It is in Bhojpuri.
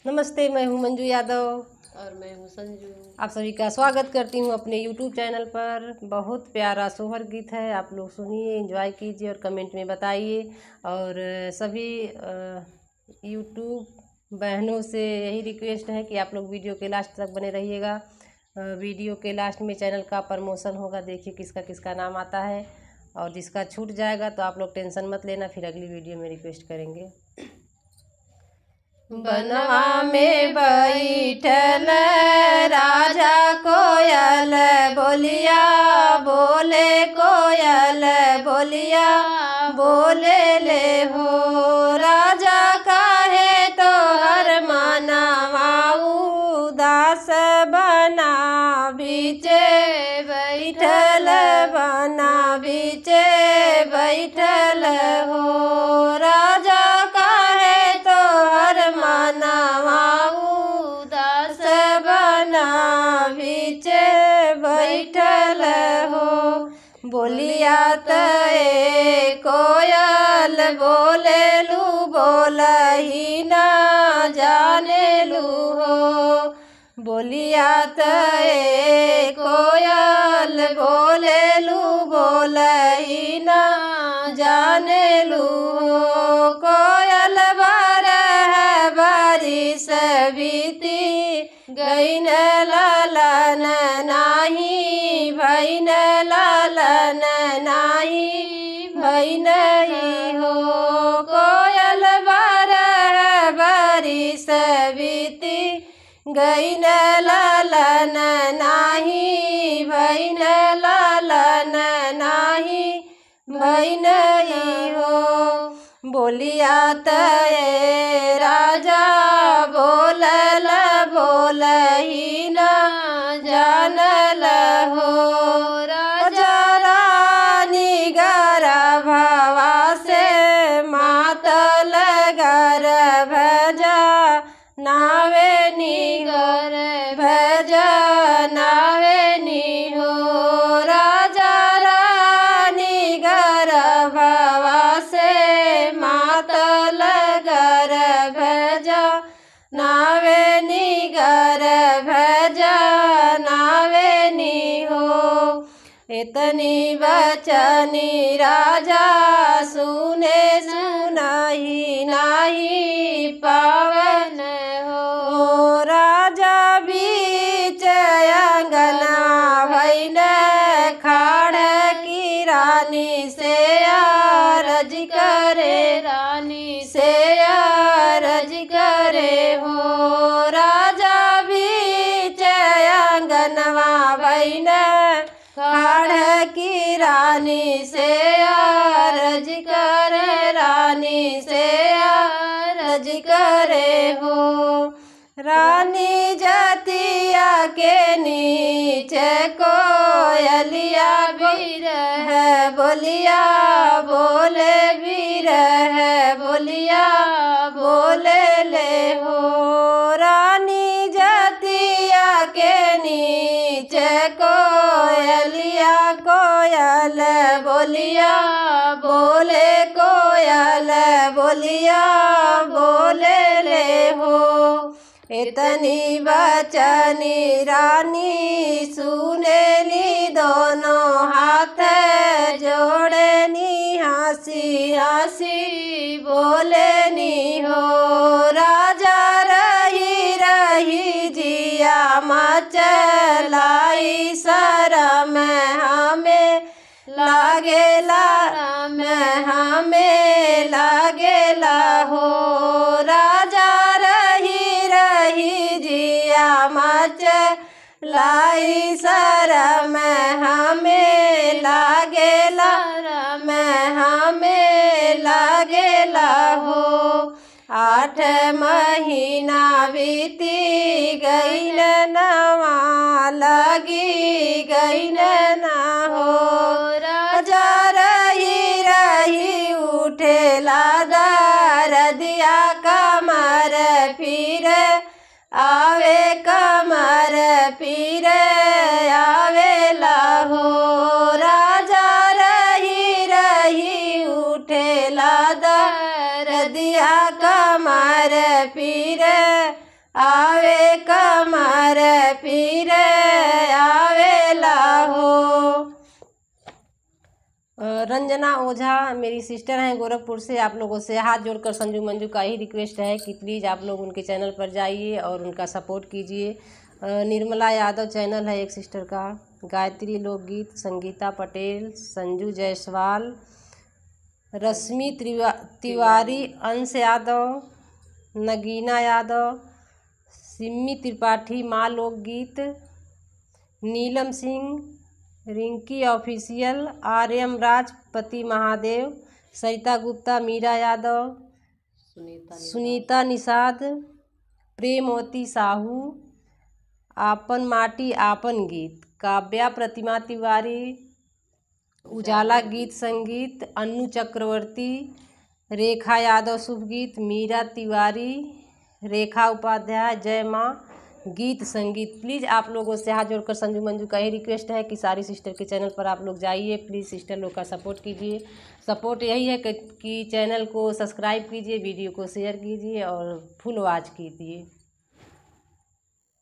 नमस्ते, मैं हूं मंजू यादव और मैं हूँ संजू। आप सभी का स्वागत करती हूं अपने YouTube चैनल पर। बहुत प्यारा सोहर गीत है, आप लोग सुनिए, एंजॉय कीजिए और कमेंट में बताइए। और सभी YouTube बहनों से यही रिक्वेस्ट है कि आप लोग वीडियो के लास्ट तक बने रहिएगा। वीडियो के लास्ट में चैनल का प्रमोशन होगा, देखिए किसका किसका नाम आता है। और जिसका छूट जाएगा तो आप लोग टेंशन मत लेना, फिर अगली वीडियो में रिक्वेस्ट करेंगे। बनवा में बैठल राजा कोयल बोलिया, बोले कोयल बोलिया, बोले ले हो राजा काहे तो हर मनवा उदास बना, बीचे बैठल बना, बीचे बैठल हो राजा काहे तो हर मनवा उदास बना, बीचे बैठल हो। बोलिया तय कोयल बोले लू, बोलही ना जाने लू हो। बोलिया तय कोयल बोले लू, बोलही ना जाने लू हो। कोयल बारह बारिश बीती गईन लालन नाही, भईन लालन नाही, भईन ही हो। कोयल बारह बारिश बीती गईन लालन नाही, भईन लालन नाही, भईन ही हो। बोलिया तय राजा बोलल, बोलही ना जानल हो। राजा रानी गर्भवा से मातल गर्भ जा नावे नी, गर्भ जा नावे नी हो। राजा रानी गर्भवा से मातल गर्भ जा नावे नी, गर्भ जा नावे नी हो। इतनी बचनी राजा सुने सुनाही नाही पावन हो। राजा बीच अंगना भईन खाड़ की रानी से अरज करे, रानी से अरज करे हो। राजा बीच अंगनवा भईन खाड़ की रानी से अरज करे, रानी से अरज करे हो। रानी जतिया के नीचे कोयलिया बिरह बोलिया, बोले बिरह बोलिया, बोले ले हो। रानी जतिया के नीचे कोयलिया, कोयल बोलिया, बोले कोयल बोलिया, बोले ले हो। इतनी बचनी रानी सुनेली दोनों हाथ जोड़नी, हंसी हंसी बोलेनी हो। राजा रही रही जिया मचलाई, शरम हमें लागेला, हमें लागेला हो। राजा रही रही जिया मचलाई, शरम हमें लागेला, हमें लागेला हो। 8 महीना बीती गईन नवा लगी गईन ना हो। राजा रही रही उठेला दरदिया, कमर फिर आवे, कमर फिर आवेला हो। राजा रही रही उठेला दरदिया, कमर फिर आवे कमर पीर आवेला हो। रंजना ओझा मेरी सिस्टर हैं गोरखपुर से। आप लोगों से हाथ जोड़कर संजू मंजू का ही रिक्वेस्ट है कि प्लीज़ आप लोग उनके चैनल पर जाइए और उनका सपोर्ट कीजिए। निर्मला यादव चैनल है एक सिस्टर का। गायत्री लोकगीत, संगीता पटेल, संजू जायसवाल, रश्मि तिवारी, अंश यादव, नगीना यादव, सिम्मी त्रिपाठी, माँ लोकगीत, नीलम सिंह, रिंकी ऑफिशियल, आर्यम राज, पति महादेव, सरिता गुप्ता, मीरा यादव, सुनीता निषाद, प्रेमवती साहू, आपन माटी आपन गीत, काव्या प्रतिमा तिवारी, उजाला गीत संगीत, अन्नू चक्रवर्ती, रेखा यादव शुभ गीत, मीरा तिवारी, रेखा उपाध्याय, जय माँ गीत संगीत। प्लीज़ आप लोगों से हाथ जोड़कर संजू मंजू का ही रिक्वेस्ट है कि सारी सिस्टर के चैनल पर आप लोग जाइए। प्लीज़ सिस्टर लोग का सपोर्ट कीजिए। सपोर्ट यही है कि चैनल को सब्सक्राइब कीजिए, वीडियो को शेयर कीजिए और फुल वॉच कीजिए।